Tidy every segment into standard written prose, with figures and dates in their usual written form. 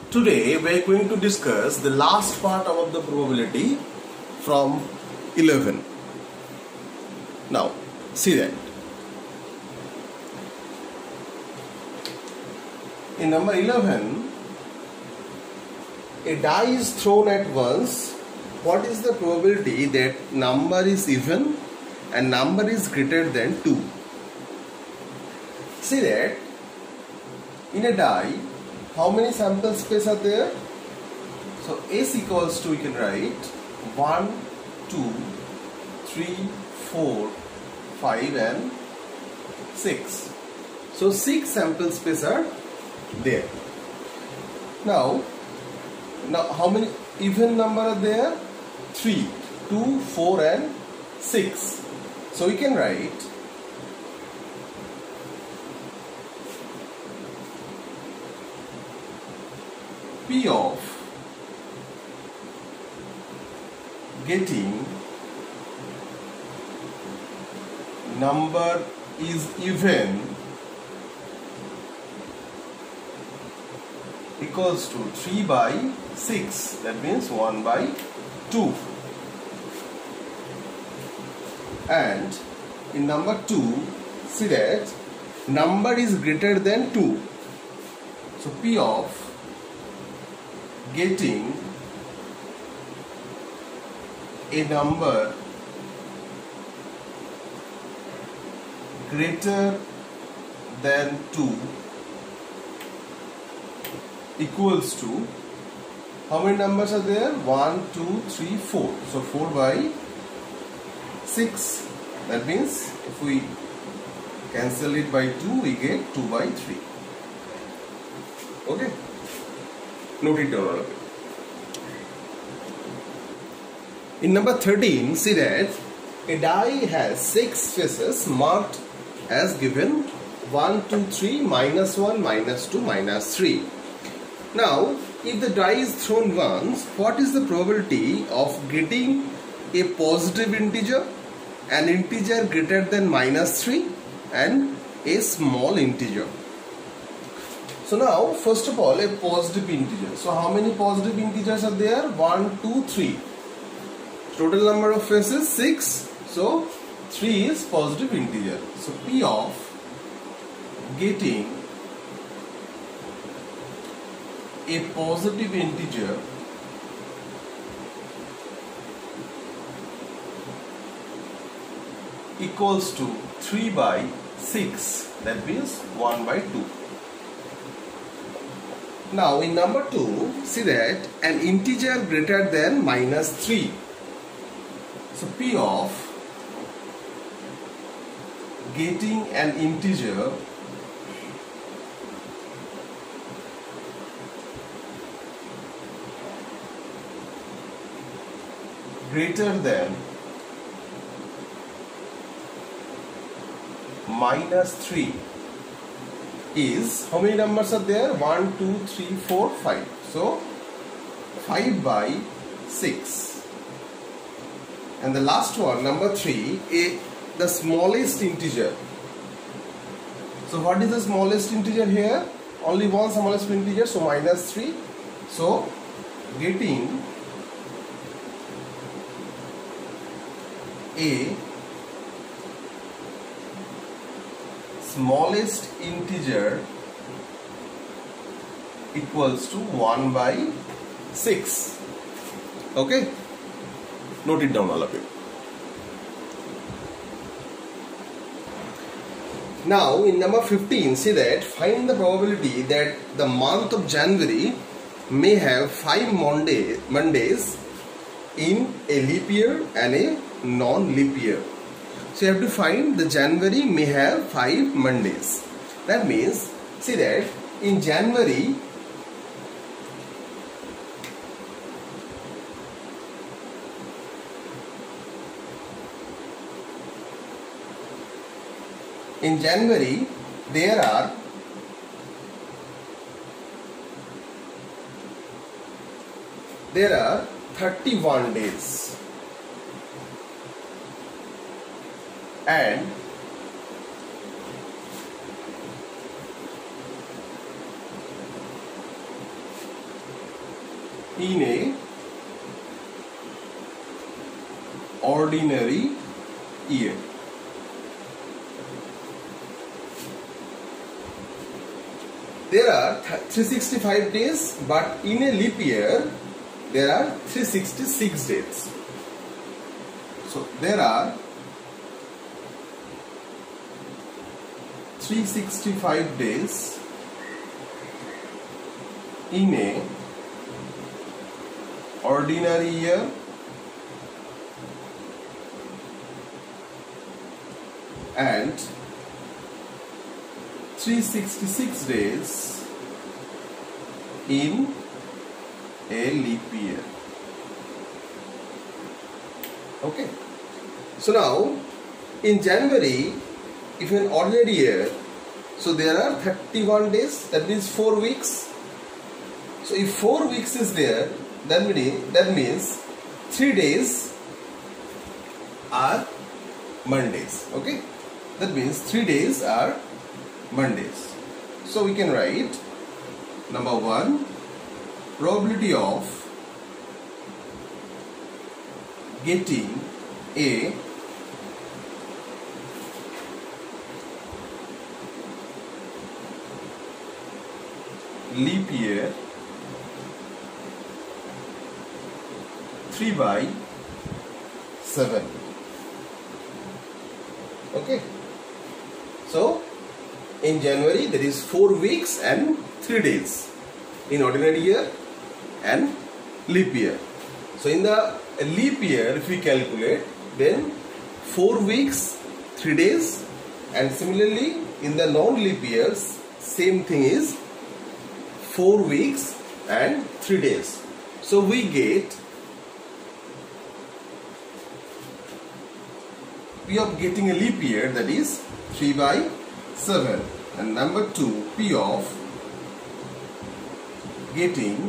Today we are going to discuss the last part of the probability from 11. Now see that in number 11 a die is thrown at once. What is the probability that number is even and number is greater than 2? See that in a die, how many sample space are there? So S equals to, we can write 1, 2, 3, 4, 5 and 6. So 6 sample space are there. Now how many even number are there? 3, 2, 4 and 6. So we can write P of getting number is even equals to 3 by 6, that means 1 by 2. And in number 2, see that number is greater than 2. So P of getting a number greater than 2 equals to, how many numbers are there? 1, 2, 3, 4. So 4 by 6. That means if we cancel it by 2, we get 2 by 3. Okay? Note it down all of it. In number 13, see that a die has 6 faces marked as given 1, 2, 3, minus 1, minus 2, minus 3. Now, if the die is thrown once, what is the probability of getting a positive integer, an integer greater than minus 3 and a small integer? So now, first of all, a positive integer. So how many positive integers are there? 1, 2, 3. Total number of faces 6. So 3 is positive integer. So P of getting a positive integer equals to 3 by 6. That means 1 by 2. Now in number 2, see that an integer greater than minus 3. So P of getting an integer greater than minus 3 is, how many numbers are there? 1, 2, 3, 4, 5. So 5 by 6. And the last one, number 3, the smallest integer. So what is the smallest integer here? Only one smallest integer, so minus 3. So getting a smallest integer equals to 1 by 6. Okay? Note it down all of you. Now in number 15, see that find the probability that the month of January may have 5 Mondays in a leap year and a non-leap year. So you have to find the January may have 5 Mondays. That means, see that in January there are 31 days and in a ordinary year. There are 365 days, but in a leap year there are 366 days. So there are 365 days in a ordinary year and 366 days in a leap year. Okay. So now in January, if in ordinary year, so there are 31 days, that means 4 weeks. So if 4 weeks is there, that means 3 days are Mondays. Okay, that means 3 days are Mondays. So we can write number 1, probability of getting a leap year 3/7. Okay, so in January there is 4 weeks and 3 days in ordinary year and leap year. So in the leap year, if we calculate, then 4 weeks 3 days, and similarly in the non-leap years same thing is 4 weeks and 3 days. So we get P of getting a leap year, that is 3/7, and number 2, P of getting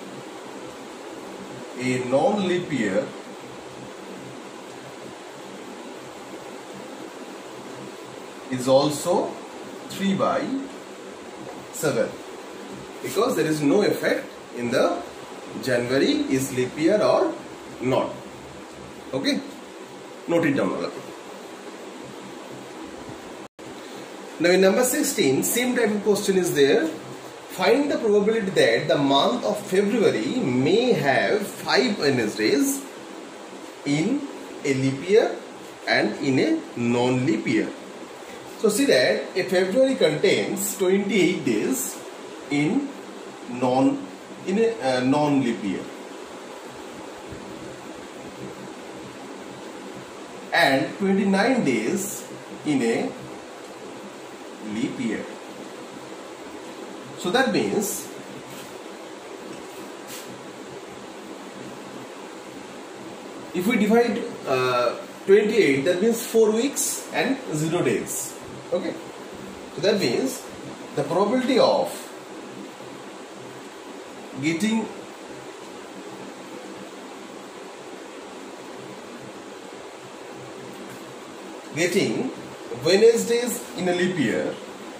a non-leap year is also 3/7, because there is no effect in the January is leap year or not. Okay, note it down. Now in number 16, same type of question is there. Find the probability that the month of February may have 5 Wednesdays in a leap year and in a non-leap year. So see that a February contains 28 days in a non-leap year and 29 days in a leap year. So that means if we divide 28, that means 4 weeks and 0 days. Okay, so that means the probability of getting Wednesdays in a leap year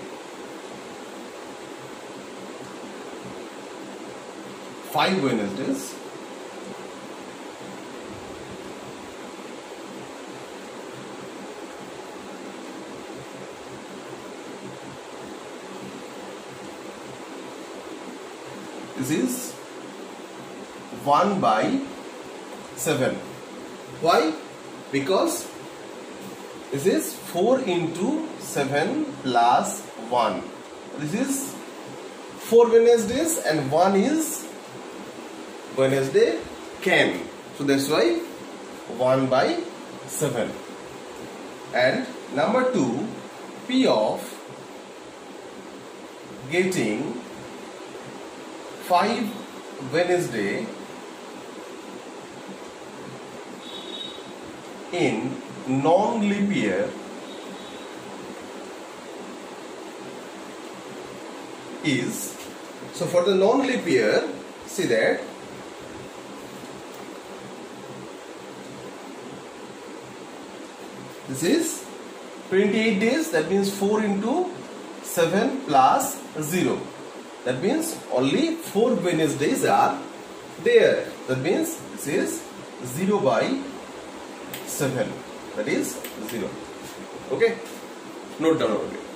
five Wednesdays this is 1/7. Why? Because this is 4 into 7 plus 1. This is 4 Wednesdays and 1 is Wednesday can. So that's why 1/7. And number 2, P of getting 5 Wednesday in non-leap year is, so for the non-leap year, see that this is 28 days, that means 4 into 7 plus 0. That means only 4 Wednesdays are there. That means this is 0 by 7. That is 0. Okay. Note down over here.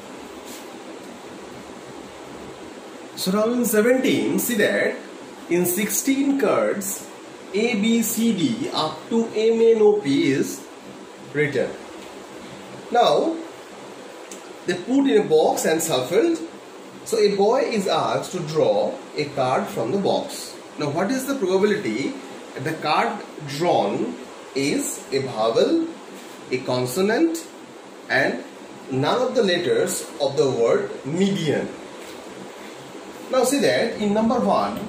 So now in 17, see that in 16 cards, A, B, C, D up to M, N, O, P is written. Now, they put in a box and shuffled. So a boy is asked to draw a card from the box. Now what is the probability that the card drawn is a vowel, a consonant and none of the letters of the word median? Now see that in number 1,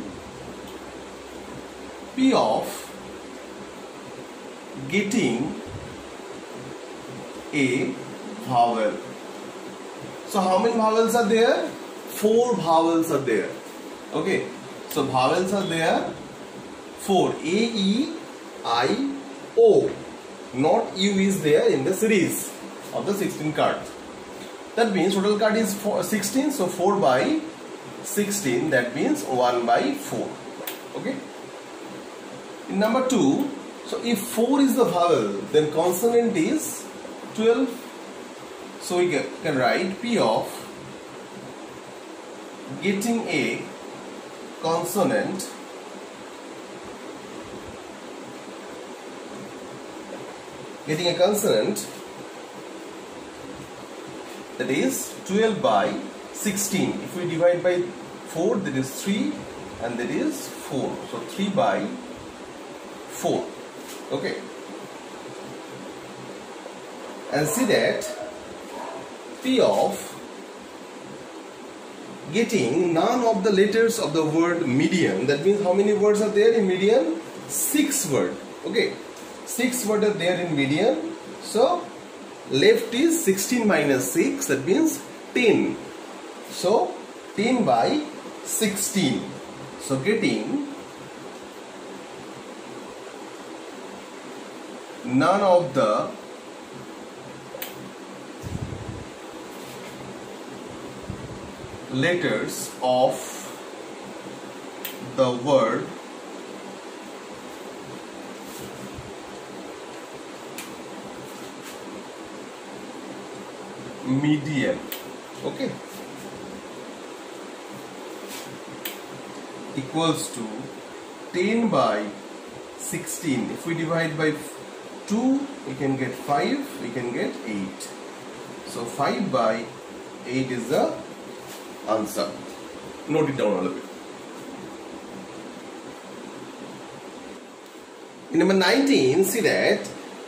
P of getting a vowel. So how many vowels are there? 4 vowels are there. Okay. So vowels are there 4. A, E, I, O. Not U is there in the series of the 16 cards. That means total card is 16. So 4 by 16. That means 1 by 4. Okay. In number 2. So if 4 is the vowel, then consonant is 12. So we can write P of getting a consonant that is 12 by 16. If we divide by 4, that is 3 and that is 4. So 3 by 4. Okay. And see that P of getting none of the letters of the word median. That means how many words are there in median? 6 words. Okay. 6 words are there in median. So left is 16 minus 6. That means 10. So 10 by 16. So getting none of the letters of the word median. Okay. Equals to 10 by 16. If we divide by 2, we can get 5, we can get 8. So 5 by 8 is the answer. Note it down all of it. In number 19, see that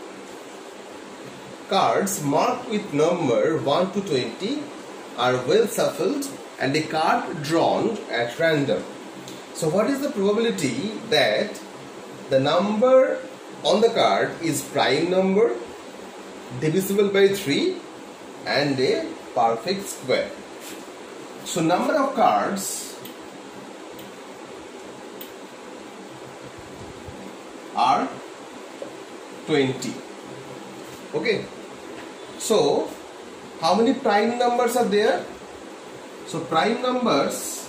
cards marked with number 1 to 20 are well shuffled and a card drawn at random. So what is the probability that the number on the card is prime number, divisible by 3 and a perfect square? So number of cards are 20. Okay. So how many prime numbers are there? So prime numbers,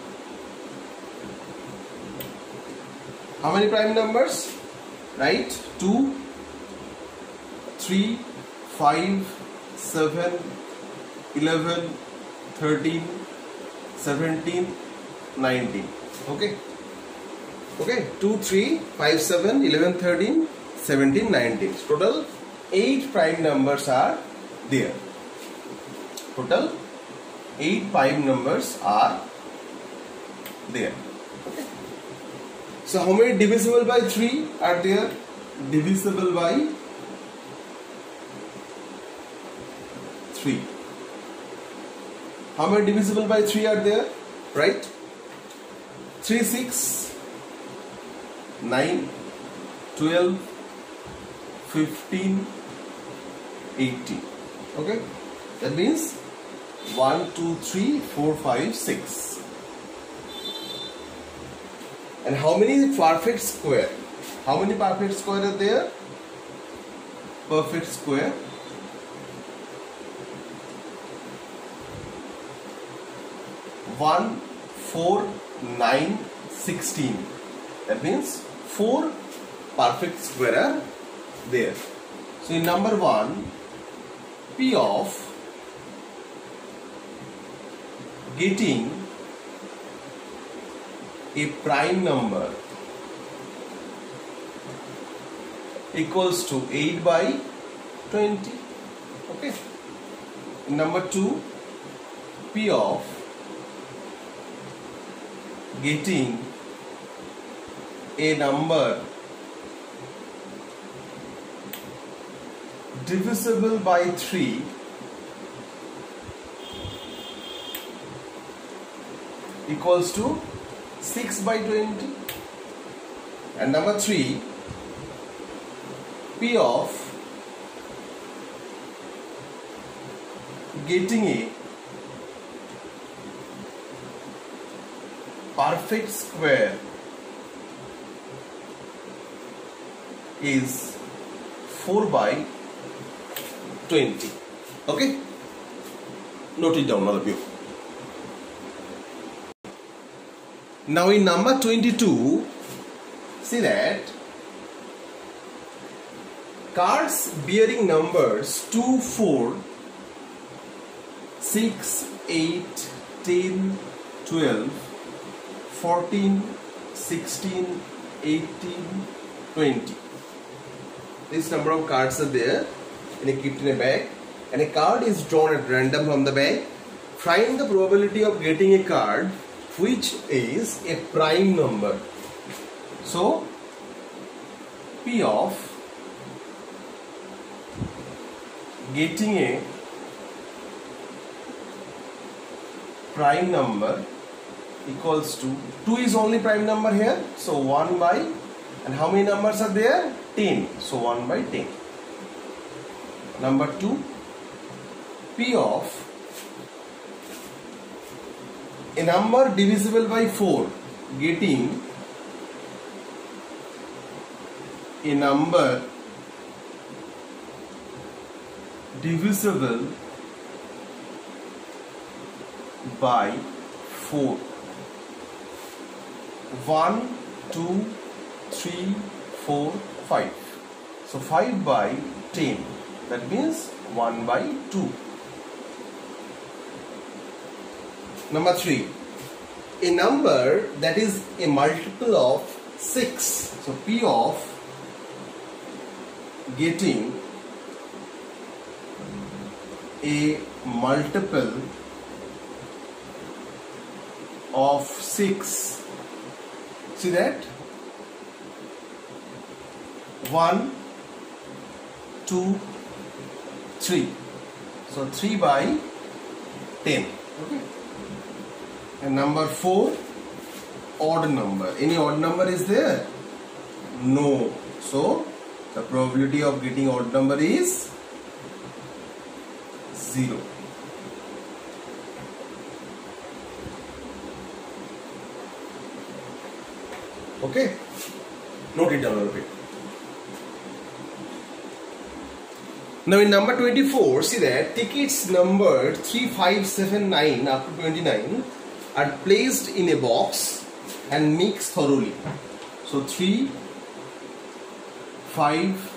how many prime numbers? Right? 2, 3, 5, 7, 11, 13, 17, 19. Okay. Okay. 2, 3, 5, 7, 11, 13, 17, 19. Total 8 prime numbers are there. Total 8 prime numbers are there. Okay. So how many divisible by 3 are there? Divisible by 3. How many divisible by 3 are there? Right? 3, 6, 9, 12, 15, 18. Okay? That means 1, 2, 3, 4, 5, 6. And how many perfect square? How many perfect square are there? Perfect square. 1, 4, 9, 16. That means 4 perfect square are there. So in number 1, P of getting a prime number equals to 8 by 20. Okay. In number 2, P of getting a number divisible by 3 equals to 6 by 20. And number 3, P of getting a perfect square is 4 by 20. Okay, note it down, all of you. Now in number 22, see that cards bearing numbers 2, 4, 6, 8, 10, 12, 14, 16, 18, 20. This number of cards are there and kept in a bag, and a card is drawn at random from the bag. Find the probability of getting a card which is a prime number. So P of getting a prime number equals to 2 is only prime number here, so 1 by, and how many numbers are there? 10, so 1 by 10. Number 2, P of a number divisible by 4, getting a number divisible by 4. 1, 2, 3, 4, 5. So 5 by 10. That means 1 by 2. Number 3. A number that is a multiple of 6. So P of getting a multiple of 6. See that? 1, 2, 3. So 3 by 10. Okay. And number 4, odd number. Any odd number is there? No. So the probability of getting odd number is 0. Okay, note it down a little bit. Now in number 24, see that tickets numbered 3, 5, 7, 9 up to 29 are placed in a box and mixed thoroughly. So 3, 5,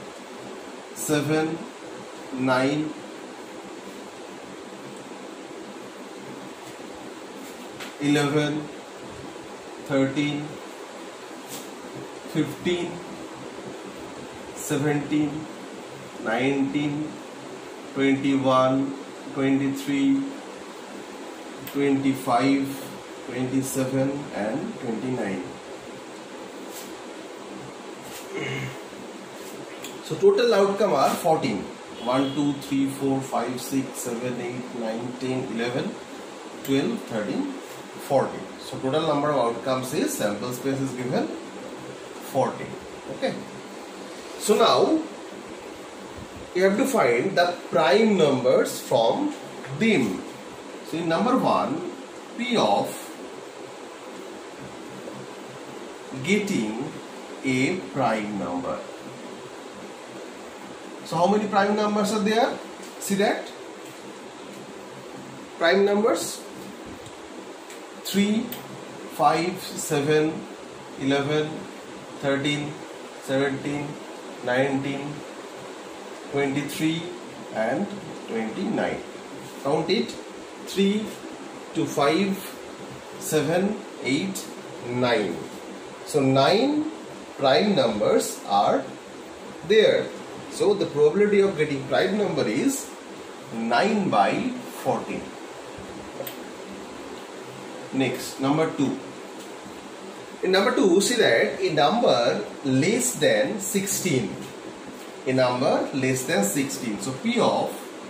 7, 9, 11, 13, 15, 17, 19, 21, 23, 25, 27 and 29. So total outcome are 14. 1, 2, 3, 4, 5, 6, 7, 8, 9, 10, 11, 12, 13, 14. So total number of outcomes is, sample space is given 14. Okay. So now you have to find the prime numbers from them. So in number 1, P of getting a prime number. So how many prime numbers are there? See that? Prime numbers 3, 5, 7, 11, 13, 17, 19, 23 and 29. Count it. 3 to 5, 7, 8, 9. So 9 prime numbers are there. So the probability of getting prime number is 9 by 14. Next, number 2. In number 2, see that a number less than 16. A number less than 16. So P of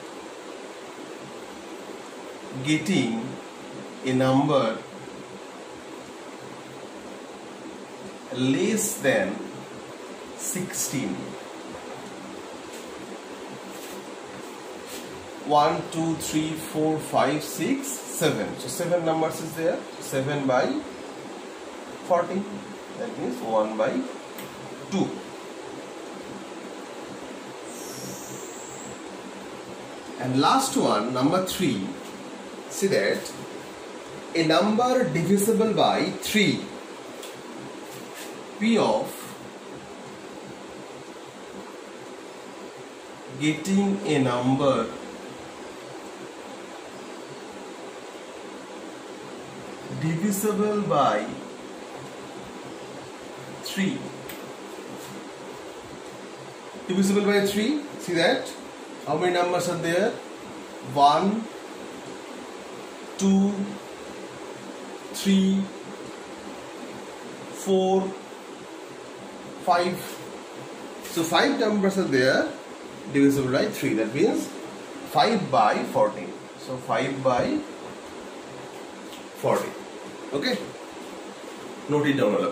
getting a number less than 16. 1, 2, 3, 4, 5, 6, 7. So 7 numbers is there. 7 by 14. That means 1 by 2. And last one, number 3. See that a number divisible by 3. P of getting a number divisible by 3. Divisible by 3. See that? How many numbers are there? 1, 2, 3, 4, 5. So 5 numbers are there divisible by 3. That means 5 by 14. So 5 by 40. Okay? Note it down.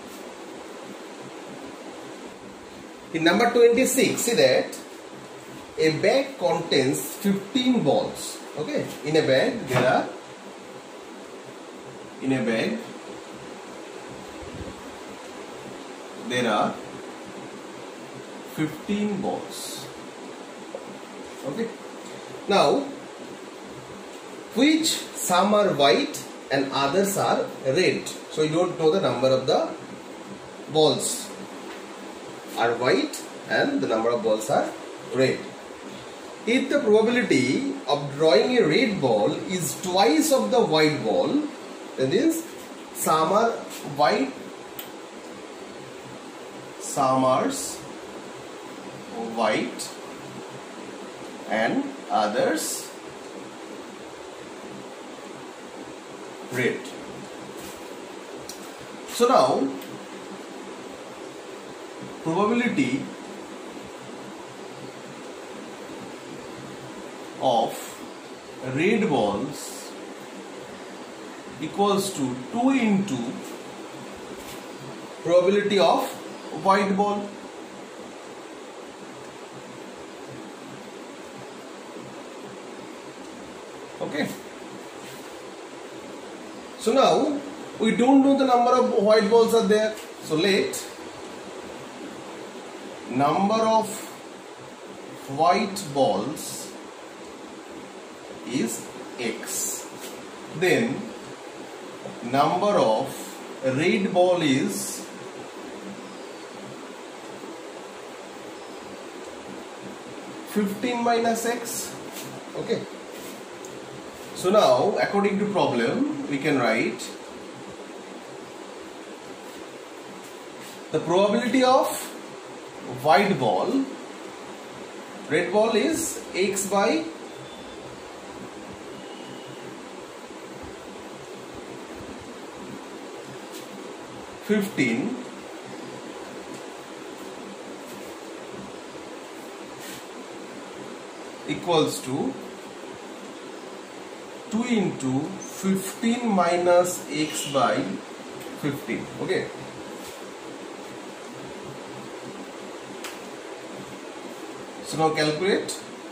In number 26, see that a bag contains 15 balls. Okay? In a bag there are 15 balls. Okay? Now, which some are white and others are red. So you don't know the number of the balls are white and the number of balls are red. If the probability of drawing a red ball is twice of the white ball, that is, some are white, some are white and others red. So now probability of red balls equals to 2 into probability of white ball. Okay. So now we don't know the number of white balls are there. So let number of white balls is X. Then number of red ball is (15 minus X). Okay. So now according to problem we can write the probability of white ball, red ball is X by (15) equals to 2 into 15 minus X by 15. Okay. So now calculate.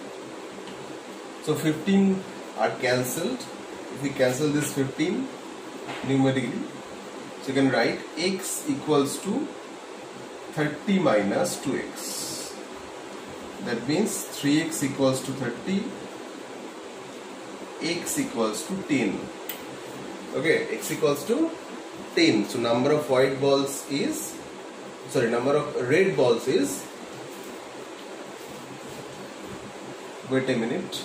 So 15 are cancelled. If we cancel this 15 numerically, so you can write X equals to 30 minus 2X. That means 3X equals to 30. X equals to 10. Okay, X equals to 10. So number of red balls is, wait a minute,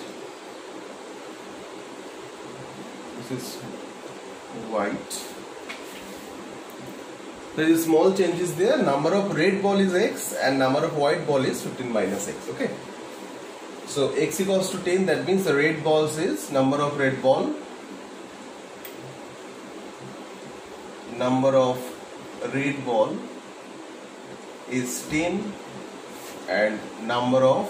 this is white. There is small changes there. Number of red ball is x and number of white ball is 15 minus x. Okay. So x equals to 10. That means the red balls is number of red ball. Number of red ball is 10 and number of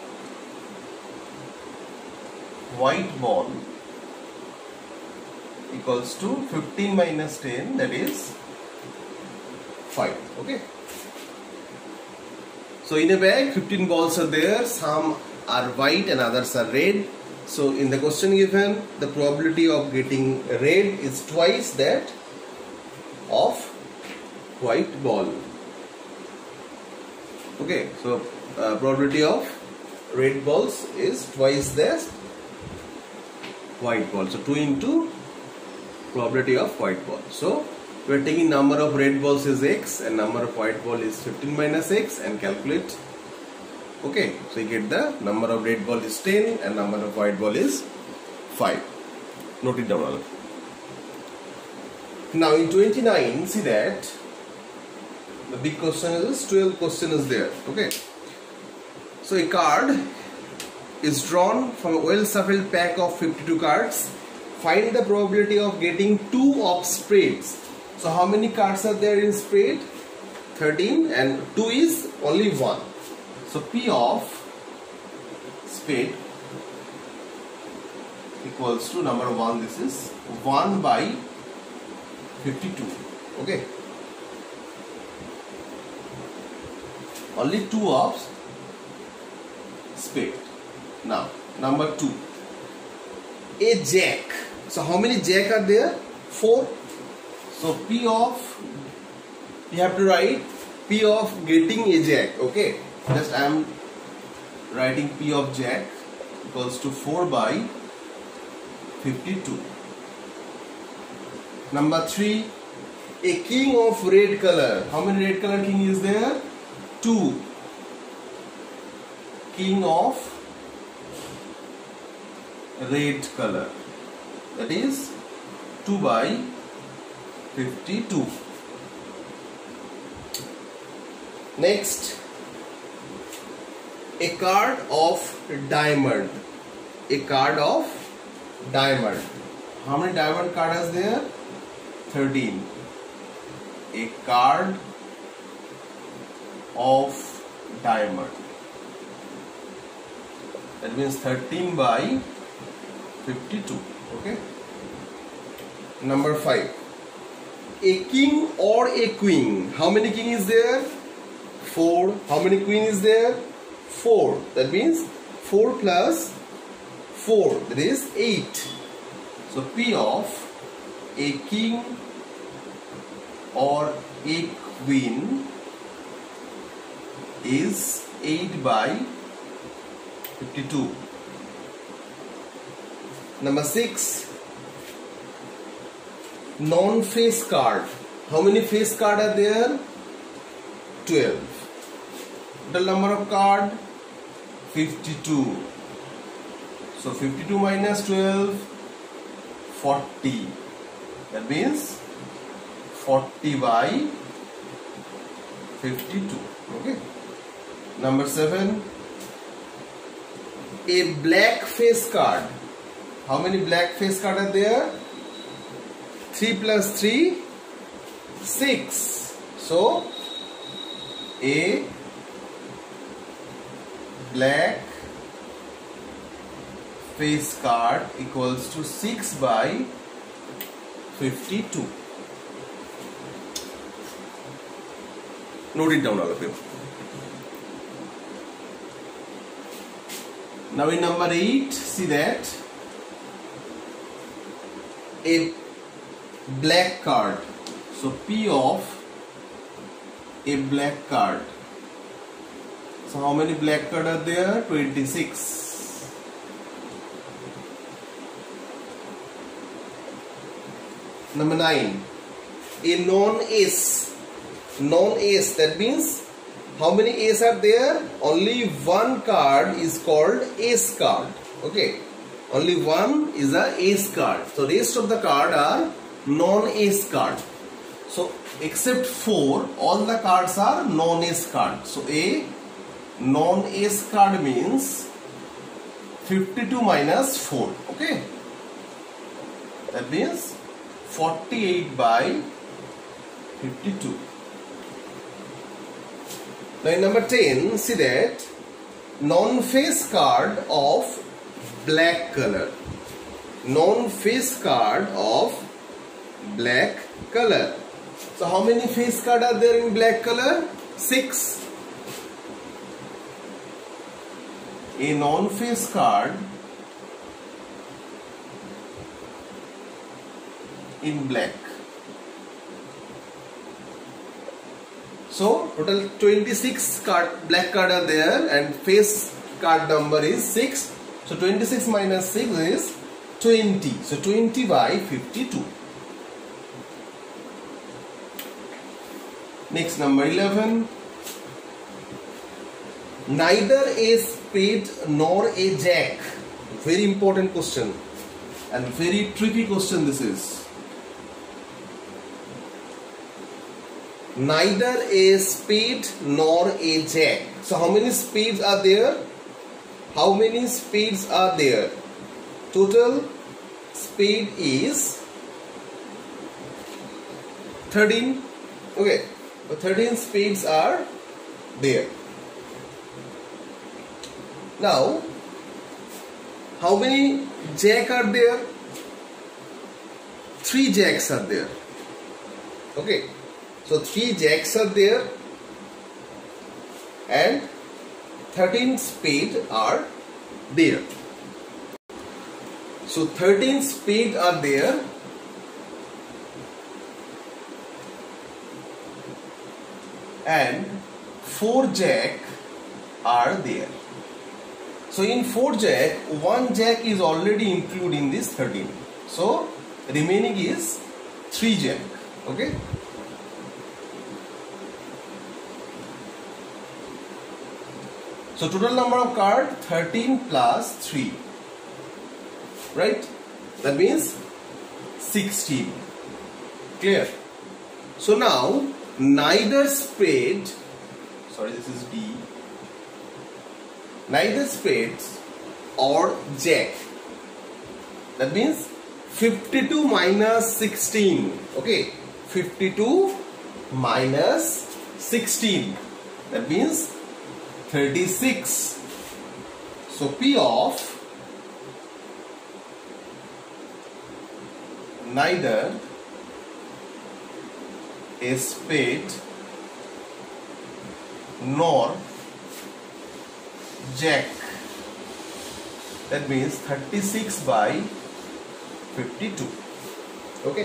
white ball equals to 15 minus 10, that is 5. Okay. So in a bag 15 balls are there, some are white and others are red. So in the question given, the probability of getting red is twice that of white ball. Okay, so probability of red balls is twice the white ball. So 2 into probability of white ball. So we are taking number of red balls is x and number of white ball is 15 minus x and calculate. Okay, so you get the number of red ball is 10 and number of white ball is 5. Note it down all. Now in 29, see that the big question is 12 question is there. Okay, so a card is drawn from a well shuffled pack of 52 cards. Find the probability of getting 2 of spades. So how many cards are there in spade? 13 and 2 is only 1. So P of spade equals to number 1, this is 1 by 52. Okay. Only 2 of spade. Now number 2, a jack. So how many jack are there? 4. So P of, you have to write P of getting a jack. Okay, just I am writing P of jack equals to 4 by 52. Number 3, a king of red color. How many red color king is there? 2. King of red color, that is 2 by 52. Next, a card of diamond. A card of diamond. How many diamond cards are there? 13. A card of diamond. That means 13 by 52. Okay. Number 5. A king or a queen. How many king is there? 4. How many queen is there? 4. That means 4 plus 4. That is 8. So P of a king or a queen is 8 by 52. Number 6. Non-face card. How many face card are there? 12. Total number of card 52. So 52 minus 12, 40. That means 40 by 52. Okay. Number 7. A black face card. How many black face card are there? 3 plus 3, 6. So a black face card equals to 6 by 52. Note it down, all of you. Now in number 8, see that a black card. So P of a black card. So how many black cards are there? 26. Number 9. a non-ace. Non-ace, that means how many ace are there? Only one card is called ace card. Okay, only one is a ace card. So rest of the card are non-ace card. So except 4, all the cards are non-ace card. So a non-ace card means 52 minus 4. Okay, that means 48 by 52. Now in number 10, see that non-face card of black color. Non-face card of black color. So how many face cards are there in black color? 6. A non-face card in black. So total 26 black card are there and face card number is 6. So 26 minus 6 is 20. So 20 by 52. Next, number 11. Neither a spade nor a jack. Very important question and very tricky question this is. Neither a spade nor a jack. So how many spades are there? How many spades are there? Total spade is 13. Okay, so 13 spades are there. Now, how many jack are there? 3 jacks are there. Okay, so 3 jacks are there and 13 spades are there. So 13 spades are there and 4 jack are there. So in 4 jack, 1 jack is already included in this 13. So remaining is 3 jack. Okay. So total number of cards 13 plus 3. Right? That means 16. Clear? So now neither spade, sorry this is D, neither spades or jack. That means 52 minus 16. Okay, 52 minus 16. That means 36. So P of neither a spade nor jack. That means 36 by 52. Okay.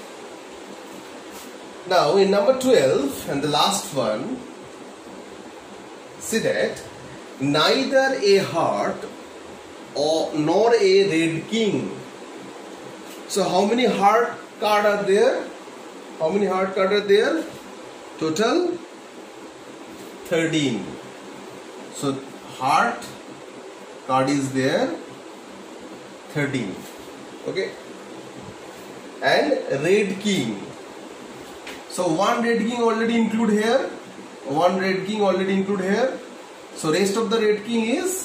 Now in number 12 and the last one, see that neither a heart or nor a red king. So how many heart cards are there? How many heart cards are there? Total 13. So heart card is there 13. Okay. And red king. So one red king already include here. One red king already include here. So rest of the red king is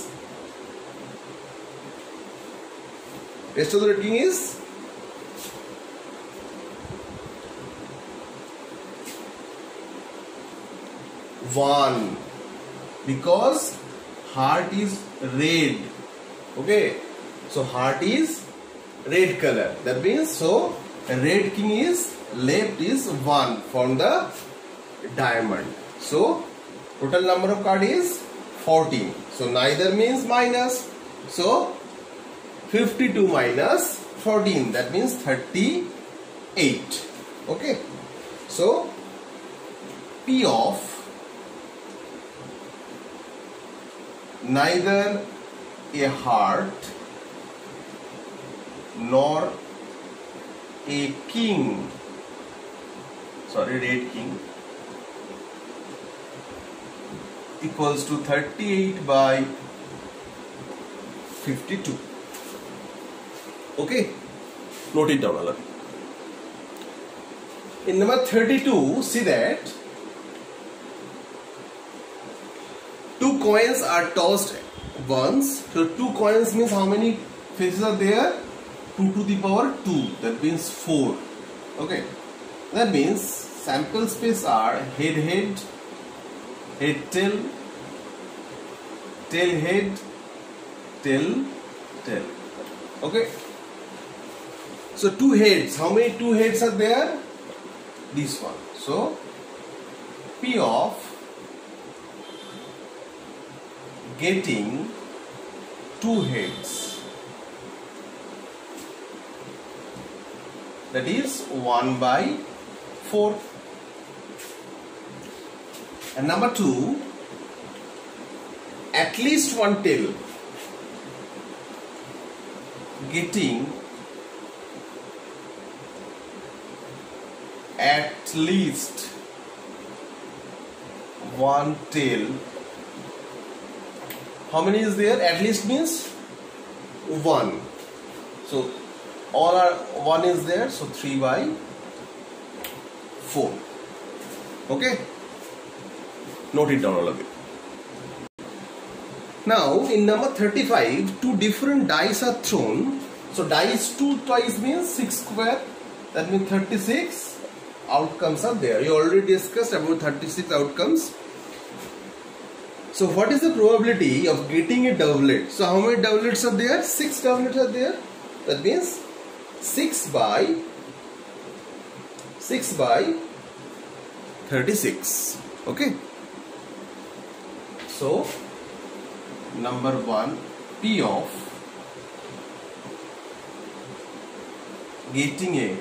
1 because heart is red. Okay, so heart is red color. That means so red king is left is 1 from the diamond. So total number of card is 14. So neither means minus. So 52 minus 14, that means 38. Okay. So P of neither a heart nor a king sorry, red king equals to 38 by 52. Okay, note it down, Allah. In number 32, see that two coins are tossed once. So 2 coins means how many faces are there? 2 to the power 2. That means 4. Okay. That means sample space are head head, head tail, tail head, tail tail. Okay. So 2 heads. How many 2 heads are there? This one. So P of getting 2 heads, that is 1 by 4. And number 2, at least 1 tail, getting at least 1 tail. How many is there? At least means 1. So all are 1 is there. So 3 by 4. Okay. Note it down, all of it. Now in number 35, 2 different dice are thrown. So dice 2 twice means 6 square. That means 36 outcomes are there. You already discussed about 36 outcomes. So what is the probability of getting a doublet? So how many doublets are there? 6 doublets are there. That means 6 by 36. Okay. So number 1, P of getting a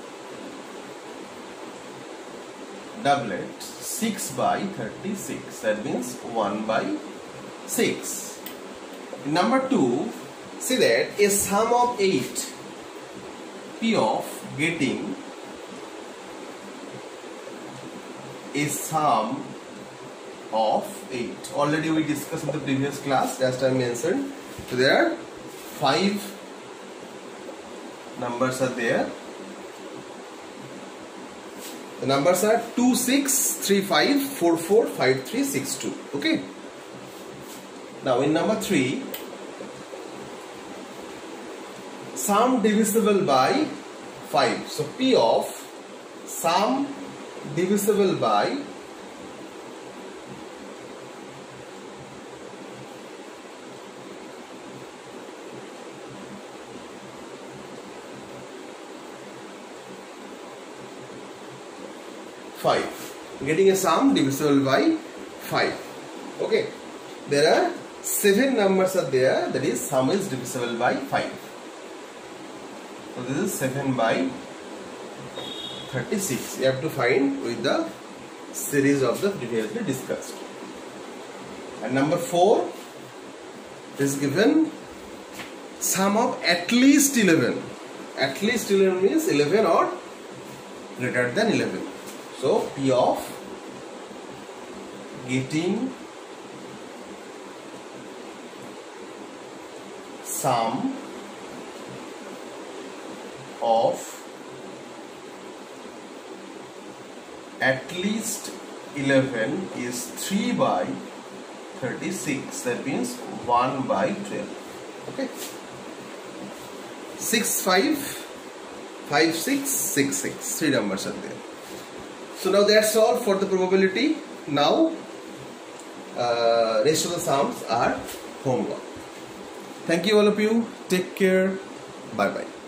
doublet 6 by 36, that means 1 by 6. Number 2, see that a sum of 8, P of getting a sum of 8. Already we discussed in the previous class, just I mentioned. So there are 5 numbers are there. The numbers are 2, 6, 3, 5, 4, 4, 5, 3, 6, 2. Okay. Now in number 3, sum divisible by 5. So P of sum divisible by 5. Getting a sum divisible by 5. Okay. There are 7 numbers are there, that is sum is divisible by 5. So this is 7 by 36. You have to find with the series of the previously discussed. And number 4 is given sum of at least 11. At least 11 means 11 or greater than 11. So P of getting sum of at least 11 is 3 by 36. That means 1 by 12. Okay. 6, 5, 5, 6, 6, 6. 3 numbers are there. So now that's all for the probability. Now rest of the sums are homework. Thank you all of you. Take care. Bye bye.